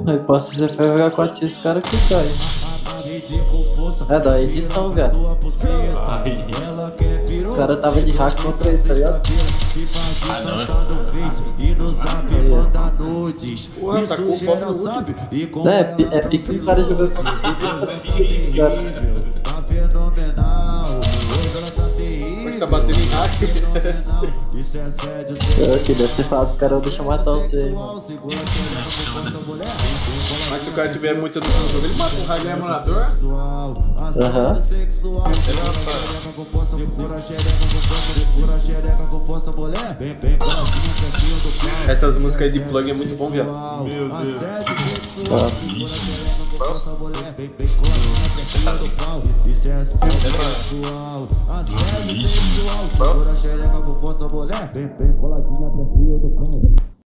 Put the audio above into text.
Aí posso você foi jogar com a tia, os caras que saem. É da edição, velho. O cara tava de hack contra ele, tá ligado? Ah, não. Porra, tá com foto no último. É pique o cara jogando com Mas tá batendo em hack. que deve ter falado pro cara, deixa eu matar você, mano. Mas se o cara tiver muita noção do jogo, ele mata um raio emulador. Aham. Essas músicas aí de plug é muito bom, viado. Meu Deus. Bem coladinha, perfil do pau.